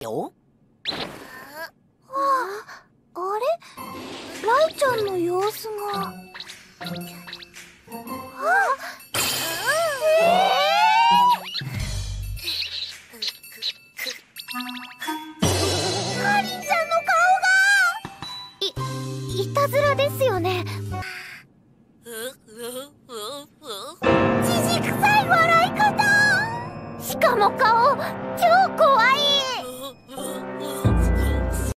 よ。 あれ、ライちゃんの様子が。かりんちゃんの顔がいたずらですよね。じじくさい笑い方。しかも顔